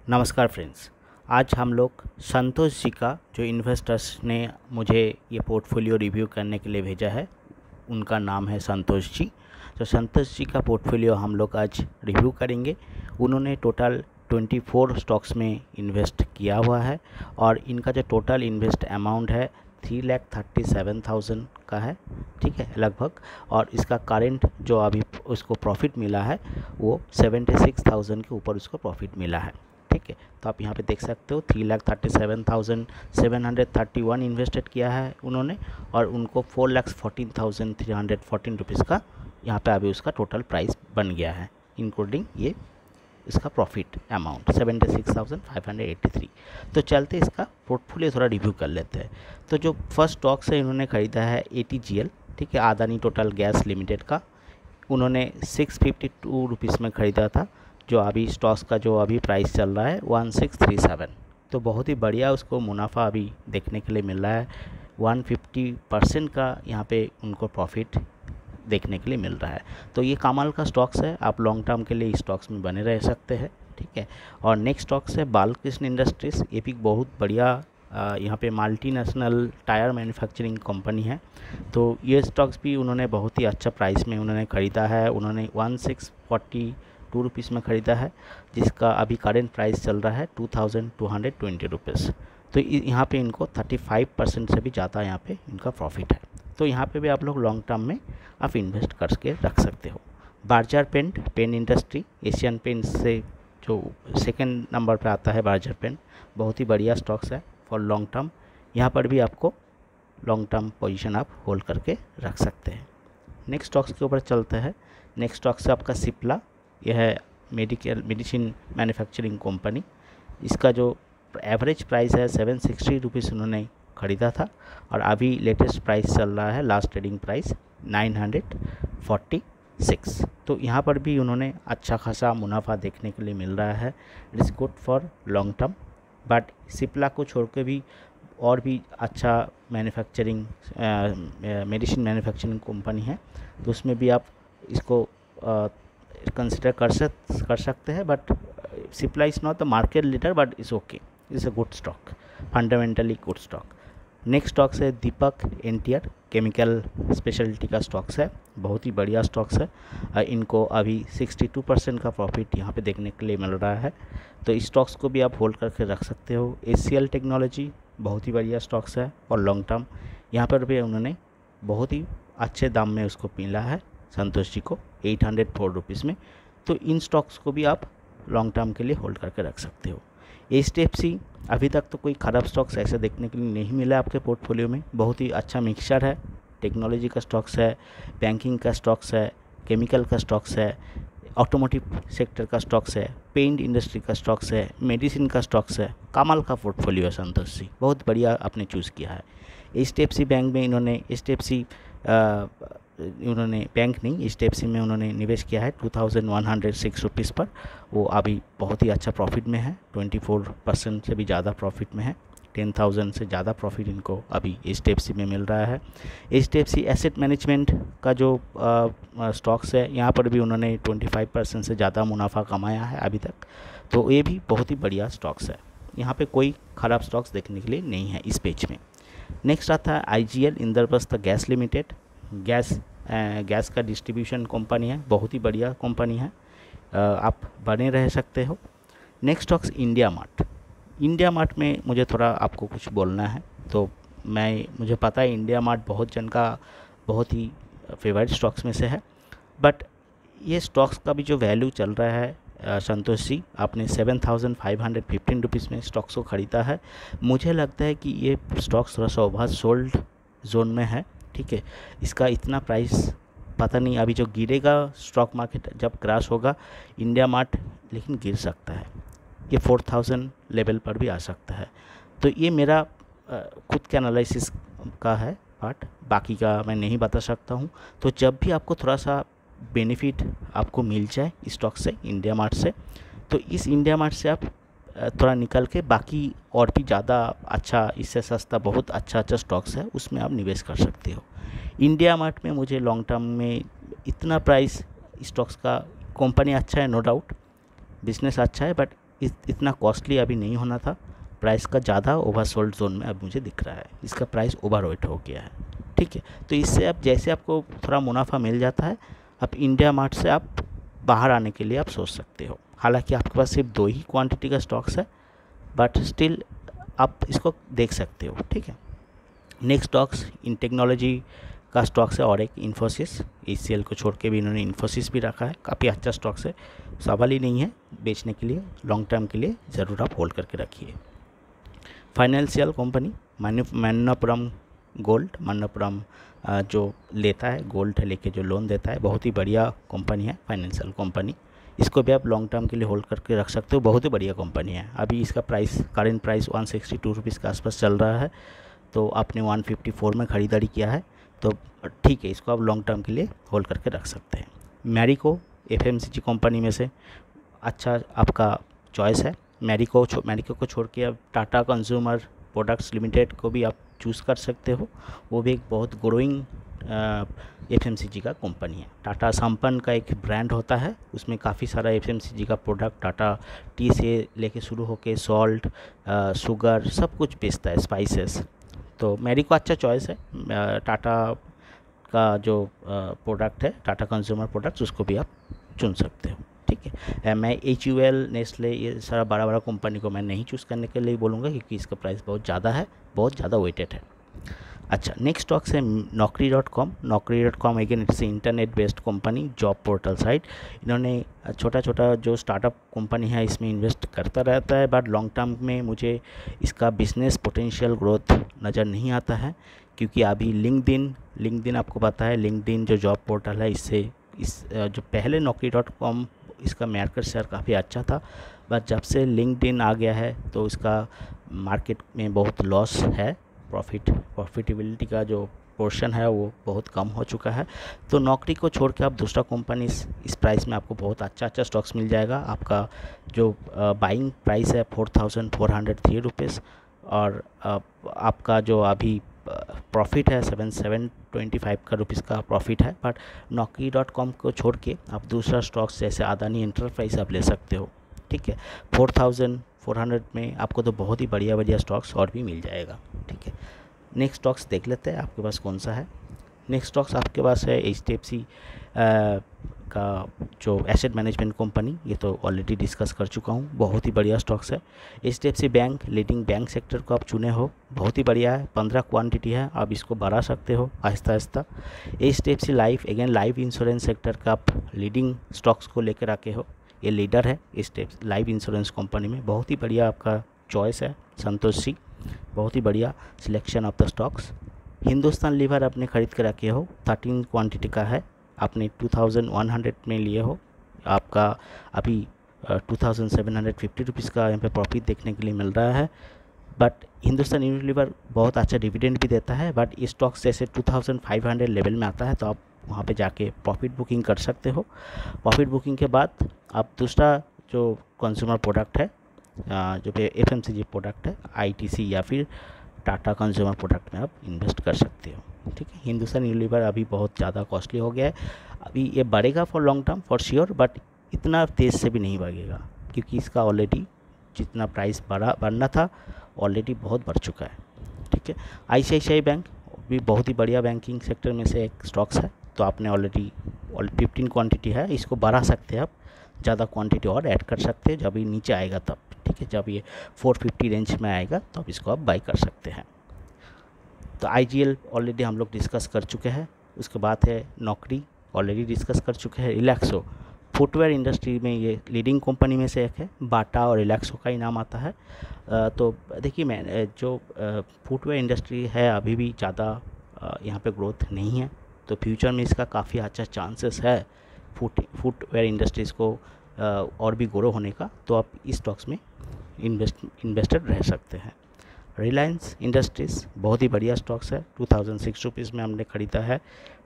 नमस्कार फ्रेंड्स। आज हम लोग संतोष जी का जो इन्वेस्टर्स ने मुझे ये पोर्टफोलियो रिव्यू करने के लिए भेजा है, उनका नाम है संतोष जी। तो संतोष जी का पोर्टफोलियो हम लोग आज रिव्यू करेंगे। उन्होंने टोटल 24 स्टॉक्स में इन्वेस्ट किया हुआ है और इनका जो टोटल इन्वेस्ट अमाउंट है 3,37,000 का है, ठीक है लगभग। और इसका करेंट जो अभी उसको प्रॉफिट मिला है वो 76,000 के ऊपर उसको प्रॉफिट मिला है, ठीक है। तो आप यहाँ पे देख सकते हो 3,37,731 इन्वेस्टेड किया है उन्होंने और उनको 4,14,314 रुपीज़ का यहाँ पे अभी उसका टोटल प्राइस बन गया है, इंक्लूडिंग ये इसका प्रॉफिट अमाउंट 76,583। तो चलते इसका पोर्टफोलियो थोड़ा रिव्यू कर लेते हैं। तो जो फर्स्ट स्टॉक से इन्होंने ख़रीदा है ATGL, ठीक है, अदानी टोटल गैस लिमिटेड का। उन्होंने 652 रुपीज़ में ख़रीदा था, जो अभी स्टॉक्स का जो अभी प्राइस चल रहा है 1637। तो बहुत ही बढ़िया उसको मुनाफा अभी देखने के लिए मिल रहा है। 150% का यहाँ पे उनको प्रॉफिट देखने के लिए मिल रहा है। तो ये कमाल का स्टॉक्स है, आप लॉन्ग टर्म के लिए इस स्टॉक्स में बने रह सकते हैं, ठीक है। और नेक्स्ट स्टॉक्स है बालकृष्ण इंडस्ट्रीज़। ये भी बहुत बढ़िया यहाँ पे मल्टीनेशनल टायर मैन्युफैक्चरिंग कंपनी है। तो ये स्टॉक्स भी उन्होंने बहुत ही अच्छा प्राइस में उन्होंने ख़रीदा है। उन्होंने 1642 रुपीज़ में ख़रीदा है, जिसका अभी करेंट प्राइस चल रहा है 2220 रुपीज़। तो यहाँ पे इनको 35% से भी ज़्यादा यहाँ पे इनका प्रॉफिट है। तो यहाँ पे भी आप लोग लॉन्ग टर्म में आप इन्वेस्ट करके रख सकते हो। Berger paint industry, Asian paint से जो सेकंड नंबर पे आता है बार्जर पेन, बहुत ही बढ़िया स्टॉक्स है फॉर लॉन्ग टर्म। यहाँ पर भी आपको लॉन्ग टर्म पोजीशन आप होल्ड करके रख सकते हैं। नेक्स्ट स्टॉक्स के ऊपर चलते हैं। नेक्स्ट स्टॉक से आपका सिप्ला, यह है मेडिसिन मैन्युफैक्चरिंग कंपनी। इसका जो एवरेज प्राइस है 760 रुपीज़ उन्होंने ख़रीदा था और अभी लेटेस्ट प्राइस चल रहा है, लास्ट ट्रेडिंग प्राइस 946। तो यहाँ पर भी उन्होंने अच्छा खासा मुनाफा देखने के लिए मिल रहा है। It is good for long term. But Cipla को छोड़ के भी और भी अच्छा मैन्युफैक्चरिंग मेडिसिन मैन्युफैक्चरिंग कंपनी है, तो उसमें भी आप इसको कंसिडर कर सकते हैं। But Cipla is not the market leader, but is okay, is a good stock, fundamentally good stock. Next stocks है दीपक एनटीआर, केमिकल स्पेशलिटी का स्टॉक्स है, बहुत ही बढ़िया स्टॉक्स है। इनको अभी 62% का प्रॉफिट यहाँ पे देखने के लिए मिल रहा है। तो इस स्टॉक्स को भी आप होल्ड करके रख सकते हो। ACL टेक्नोलॉजी बहुत ही बढ़िया स्टॉक्स है और लॉन्ग टर्म, यहाँ पर भी उन्होंने बहुत ही अच्छे दाम में उसको मिला है संतोष जी को 804 रुपीज़ में। तो इन स्टॉक्स को भी आप लॉन्ग टर्म के लिए होल्ड करके रख सकते हो। HDFC, अभी तक तो कोई ख़राब स्टॉक्स ऐसे देखने के लिए नहीं मिला आपके पोर्टफोलियो में, बहुत ही अच्छा मिक्सचर है। टेक्नोलॉजी का स्टॉक्स है, बैंकिंग का स्टॉक्स है, केमिकल का स्टॉक्स है, ऑटोमोटिव सेक्टर का स्टॉक्स है, पेंट इंडस्ट्री का स्टॉक्स है, मेडिसिन का स्टॉक्स है। कमाल का पोर्टफोलियो है संतोष जी, बहुत बढ़िया आपने चूज़ किया है। HDFC बैंक में इन्होंने बैंक नहीं, HDFC में उन्होंने निवेश किया है 2106 रुपीज़ पर। वो अभी बहुत ही अच्छा प्रॉफिट में है, 24% से भी ज़्यादा प्रॉफिट में है। 10,000 से ज़्यादा प्रॉफिट इनको अभी HDFC में मिल रहा है। HDFC एसेट मैनेजमेंट का जो स्टॉक्स है, यहाँ पर भी उन्होंने 25% से ज़्यादा मुनाफा कमाया है अभी तक। तो ये भी बहुत ही बढ़िया स्टॉक्स है, यहाँ पे कोई ख़राब स्टॉक्स देखने के लिए नहीं है इस पेज में। नेक्स्ट आता है IGL, Indraprastha gas limited. Gas का डिस्ट्रीब्यूशन कंपनी है, बहुत ही बढ़िया कंपनी है, आप बने रह सकते हो। Next stocks India Mart. India Mart में मुझे थोड़ा आपको कुछ बोलना है। तो मुझे पता है इंडिया मार्ट बहुत जन का बहुत ही फेवरेट स्टॉक्स में से है, बट ये स्टॉक्स का भी जो वैल्यू चल रहा है संतोष जी, आपने 7,515 रुपीज़ में स्टॉक्स को ख़रीदा है। मुझे लगता है कि ये स्टॉक्स थोड़ा सा ओवर सोल्ड जोन में है, ठीक है। इसका इतना प्राइस पता नहीं, अभी जो गिरेगा स्टॉक मार्केट जब क्रैश होगा इंडिया मार्ट, लेकिन गिर सकता है, ये 4,000 लेवल पर भी आ सकता है। तो ये मेरा खुद के एनालिसिस का है पार्ट, बाकी का मैं नहीं बता सकता हूँ। तो जब भी आपको थोड़ा सा बेनिफिट आपको मिल जाए स्टॉक से, इंडिया मार्ट से, तो इस इंडिया मार्ट से आप थोड़ा निकल के बाकी और भी ज़्यादा अच्छा, इससे सस्ता बहुत अच्छा स्टॉक्स है, उसमें आप निवेश कर सकते हो। इंडिया मार्ट में मुझे लॉन्ग टर्म में इतना प्राइस स्टॉक्स का, कंपनी अच्छा है नो डाउट, बिजनेस अच्छा है, बट इतना कॉस्टली अभी नहीं होना था, प्राइस का ज़्यादा ओवरसोल्ड जोन में अब मुझे दिख रहा है, इसका प्राइस ओवरवेट हो गया है। ठीक है, तो इससे अब जैसे आपको थोड़ा मुनाफा मिल जाता है, अब इंडिया मार्ट से आप बाहर आने के लिए आप सोच सकते हो। हालांकि आपके पास सिर्फ 2 ही क्वांटिटी का स्टॉक्स है, बट स्टिल आप इसको देख सकते हो। ठीक है, नेक्स्ट स्टॉक्स इन टेक्नोलॉजी का स्टॉक्स है और एक इन्फोसिस, ECL को छोड़ के भी इन्होंने इन्फोसिस भी रखा है, काफ़ी अच्छा स्टॉक्स है, सवाल ही नहीं है बेचने के लिए, लॉन्ग टर्म के लिए ज़रूर आप होल्ड करके रखिए। Financial company Manappuram gold, Manappuram जो लेता है गोल्ड लेके जो लोन देता है, बहुत ही बढ़िया कंपनी है फाइनेंशियल कंपनी, इसको भी आप लॉन्ग टर्म के लिए होल्ड करके रख सकते हो, बहुत ही बढ़िया कंपनी है। अभी इसका प्राइस करेंट प्राइस 162 रुपीज़ के आसपास चल रहा है, तो आपने 154 में ख़रीदारी किया है, तो ठीक है, इसको आप लॉन्ग टर्म के लिए होल्ड करके रख सकते हैं। मैरिको FMCG कंपनी में से अच्छा आपका चॉइस है। मैरिको को छोड़ के अब टाटा कंज्यूमर प्रोडक्ट्स लिमिटेड को भी आप चूज़ कर सकते हो, वो भी एक बहुत ग्रोइंग FMCG का कंपनी है। टाटा संपन्न का एक ब्रांड होता है, उसमें काफ़ी सारा FMCG का प्रोडक्ट, टाटा टी से लेके शुरू होके सॉल्ट, शुगर, सब कुछ बेचता है, स्पाइसेस। तो मैरिको अच्छा चॉइस है। टाटा का जो प्रोडक्ट है, टाटा कंज्यूमर प्रोडक्ट्स, उसको भी आप चुन सकते हो। ठीक है, मैं HUL, नेस्ले, ये सारा बड़ा बड़ा कंपनी को मैं नहीं चूज़ करने के लिए बोलूँगा, क्योंकि इसका प्राइस बहुत ज़्यादा है, बहुत ज़्यादा वेटेड है। अच्छा, नेक्स्ट स्टॉक्स है Naukri.com। Naukri.com again it's internet based company, job portal site. इन्होंने छोटा छोटा जो स्टार्टअप कंपनी है इसमें इन्वेस्ट करता रहता है, बट लॉन्ग टर्म में मुझे इसका बिजनेस पोटेंशियल ग्रोथ नज़र नहीं आता है, क्योंकि अभी लिंक्डइन आपको पता है, लिंक्डइन जो जॉब पोर्टल है, इससे जो पहले Naukri.com इसका मार्केट शेयर काफ़ी अच्छा था, बट जब से लिंक्डइन आ गया है तो इसका मार्केट में बहुत लॉस है, प्रॉफिटेबिलिटी का जो पोर्शन है वो बहुत कम हो चुका है। तो नौकरी को छोड़ के आप दूसरा कंपनी इस प्राइस में आपको बहुत अच्छा स्टॉक्स मिल जाएगा। आपका जो बाइंग प्राइस है 4403 रुपीज़, और आपका जो अभी प्रॉफिट है 725 का रुपीज़ का प्रॉफिट है। बट Naukri.com को छोड़ के आप दूसरा स्टॉक्स जैसे अदानी एंटरप्राइज आप ले सकते हो। ठीक है, 4400 में आपको तो बहुत ही बढ़िया स्टॉक्स और भी मिल जाएगा। ठीक है, नेक्स्ट स्टॉक्स देख लेते हैं आपके पास कौन सा है। नेक्स्ट स्टॉक्स आपके पास है HDFC का जो एसेट मैनेजमेंट कंपनी, ये तो ऑलरेडी डिस्कस कर चुका हूँ, बहुत ही बढ़िया स्टॉक्स है। HDFC bank, leading bank sector को आप चुने हो, बहुत ही बढ़िया है, 15 क्वांटिटी है, आप इसको बढ़ा सकते हो आहिस्ता आहिस्ता। HDFC life, again life insurance sector का आप लीडिंग स्टॉक्स को लेकर आके हो, ये लीडर है HDFC लाइफ इंश्योरेंस कंपनी में, बहुत ही बढ़िया आपका चॉइस है। संतोष सी, बहुत ही बढ़िया selection of the stocks. Hindustan lever आपने खरीद कर रखे हो, 13 क्वांटिटी का है, आपने 2100 में लिए हो, आपका अभी 2750 रुपीज़ का यहाँ पे प्रॉफिट देखने के लिए मिल रहा है। बट हिंदुस्तान यूनिलीवर बहुत अच्छा डिविडेंड भी देता है, बट इस स्टॉक्स जैसे 2500 लेवल में आता है, तो आप वहाँ पे जाके प्रॉफिट बुकिंग कर सकते हो। प्रॉफिट बुकिंग के बाद आप दूसरा जो कंज्यूमर प्रोडक्ट है, जो FMCG प्रोडक्ट है, ITC या फिर टाटा कंज्यूमर प्रोडक्ट में आप इन्वेस्ट कर सकते हो। ठीक है, हिंदुस्तान यूनिलीवर अभी बहुत ज़्यादा कॉस्टली हो गया है, अभी ये बढ़ेगा for long term for sure, but इतना तेज़ से भी नहीं बढ़ेगा, क्योंकि इसका ऑलरेडी जितना प्राइस बढ़ना था ऑलरेडी बहुत बढ़ चुका है। ठीक है, ICICI बैंक भी बहुत ही बढ़िया बैंकिंग सेक्टर में से एक स्टॉक्स है, तो आपने ऑलरेडी 15 क्वांटिटी है, इसको बढ़ा सकते हैं आप, ज़्यादा क्वांटिटी और ऐड कर सकते हैं जब ये नीचे आएगा तब। ठीक है, जब ये 450 रेंज में आएगा तो आप इसको आप बाई कर सकते हैं। तो IGL ऑलरेडी हम लोग डिस्कस कर चुके हैं, उसके बाद है नौकरी, ऑलरेडी डिस्कस कर चुके हैं। रिलैक्सो, फुटवेयर इंडस्ट्री में ये लीडिंग कंपनी में से एक है, बाटा और रिलैक्सो का ही नाम आता है। तो देखिए, मैं जो फुटवेयर इंडस्ट्री है अभी भी ज़्यादा यहाँ पे ग्रोथ नहीं है, तो फ्यूचर में इसका काफ़ी अच्छा चांसेस है फुटवेयर इंडस्ट्रीज़ को और भी ग्रो होने का, तो आप इस स्टॉक्स में इन्वेस्टेड रह सकते हैं। रिलायंस इंडस्ट्रीज़ बहुत ही बढ़िया स्टॉक्स है, 2006 रुपीज़ में हमने ख़रीदा है,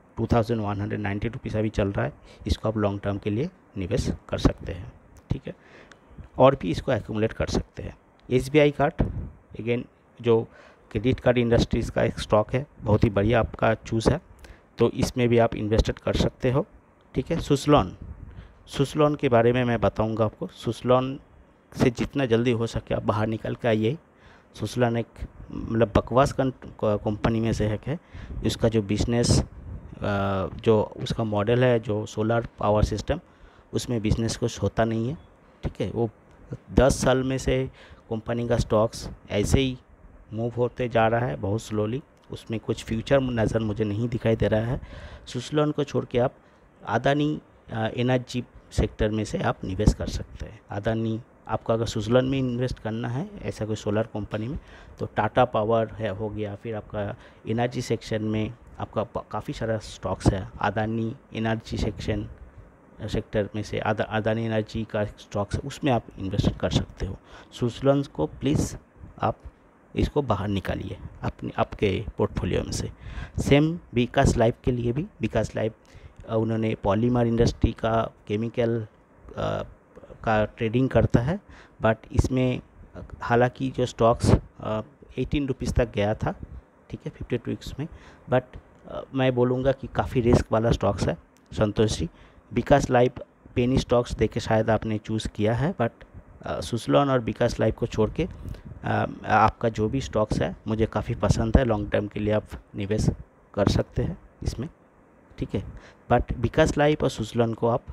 2190 रुपीज़ अभी चल रहा है, इसको आप लॉन्ग टर्म के लिए निवेश कर सकते हैं। ठीक है, और भी इसको एक्यूमुलेट कर सकते हैं। SBI कार्ड, अगेन जो क्रेडिट कार्ड इंडस्ट्रीज़ का एक स्टॉक है, बहुत ही बढ़िया आपका चूज़ है, तो इसमें भी आप इन्वेस्टेड कर सकते हो। ठीक है, सुसलोन के बारे में मैं बताऊंगा आपको। सुसलोन से जितना जल्दी हो सके आप बाहर निकल के आइए। सुजलॉन एक मतलब बकवास कंपनी में से एक है। इसका जो बिज़नेस जो उसका मॉडल है, जो सोलर पावर सिस्टम, उसमें बिज़नेस कुछ होता नहीं है, ठीक है। वो 10 साल में से कंपनी का स्टॉक्स ऐसे ही मूव होते जा रहा है बहुत स्लोली। उसमें कुछ फ्यूचर नज़र मुझे नहीं दिखाई दे रहा है। सुजलॉन को छोड़ के आप अदानी एनर्जी सेक्टर में से आप निवेश कर सकते हैं। अदानी, आपका अगर सुजलॉन में इन्वेस्ट करना है ऐसा कोई सोलर कंपनी में, तो टाटा पावर है हो गया, फिर आपका एनर्जी सेक्शन में आपका काफ़ी सारा स्टॉक्स है। अदानी एनर्जी सेक्टर में से अदानी एनर्जी का स्टॉक्स है, उसमें आप इन्वेस्ट कर सकते हो। सुजलॉन को प्लीज़ आप इसको बाहर निकालिए आपके पोर्टफोलियो में से। सेम विकास लाइफ के लिए भी, विकास लाइफ उन्होंने पॉलीमर इंडस्ट्री का केमिकल का ट्रेडिंग करता है, बट इसमें हालांकि जो स्टॉक्स 18 रुपीज़ तक गया था, ठीक है, 52 वीक्स में, बट मैं बोलूँगा कि काफ़ी रिस्क वाला स्टॉक्स है। संतोष जी, विकास लाइफ पेनी स्टॉक्स देके शायद आपने चूज़ किया है, बट सुजलॉन और विकास लाइफ को छोड़ के आपका जो भी स्टॉक्स है मुझे काफ़ी पसंद है। लॉन्ग टर्म के लिए आप निवेश कर सकते हैं इसमें, ठीक है। बट विकास लाइफ और सुजलॉन को आप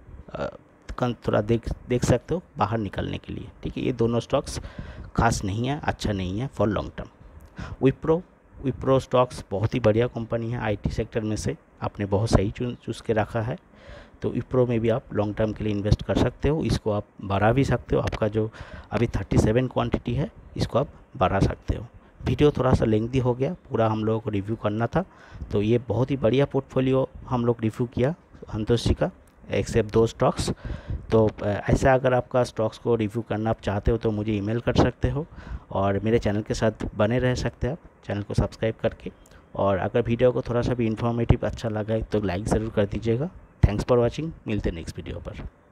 थोड़ा देख सकते हो बाहर निकलने के लिए, ठीक है। ये दोनों स्टॉक्स खास नहीं है, अच्छा नहीं है for long term. Wipro stocks बहुत ही बढ़िया कंपनी है आईटी सेक्टर में से, आपने बहुत सही चूज़ के रखा है। तो विप्रो में भी आप लॉन्ग टर्म के लिए इन्वेस्ट कर सकते हो। इसको आप बढ़ा भी सकते हो, आपका जो अभी 37 क्वांटिटी है इसको आप बढ़ा सकते हो। वीडियो थोड़ा सा लेंथी हो गया, पूरा हम लोगों को रिव्यू करना था। तो ये बहुत ही बढ़िया पोर्टफोलियो हम लोग रिव्यू किया संतोष जी का, एक्सेप्ट 2 स्टॉक्स। तो ऐसा अगर आपका स्टॉक्स को रिव्यू करना आप चाहते हो तो मुझे ईमेल कर सकते हो, और मेरे चैनल के साथ बने रह सकते हैं आप चैनल को सब्सक्राइब करके। और अगर वीडियो को थोड़ा सा भी इन्फॉर्मेटिव अच्छा लगा है तो लाइक ज़रूर कर दीजिएगा। थैंक्स फॉर वॉचिंग, मिलते हैं नेक्स्ट वीडियो पर।